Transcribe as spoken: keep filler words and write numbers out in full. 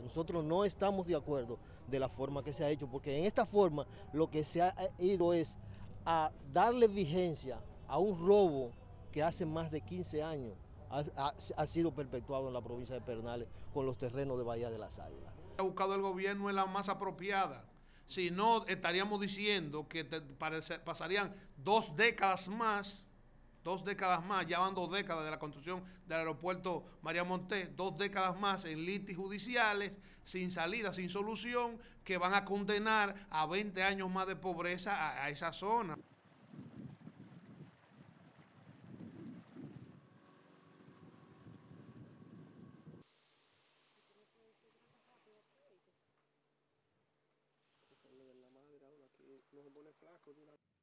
Nosotros no estamos de acuerdo de la forma que se ha hecho, porque en esta forma lo que se ha ido es a darle vigencia a un robo que hace más de quince años ha, ha, ha sido perpetuado en la provincia de Pedernales con los terrenos de Bahía de las Águilas. Ha buscado el gobierno es la más apropiada. Si no, estaríamos diciendo que te, parece, pasarían dos décadas más, dos décadas más, ya van dos décadas de la construcción del aeropuerto María Montés, dos décadas más en litis judiciales, sin salida, sin solución, que van a condenar a veinte años más de pobreza a, a esa zona. Lo de la madre ahora que no se pone flaco de una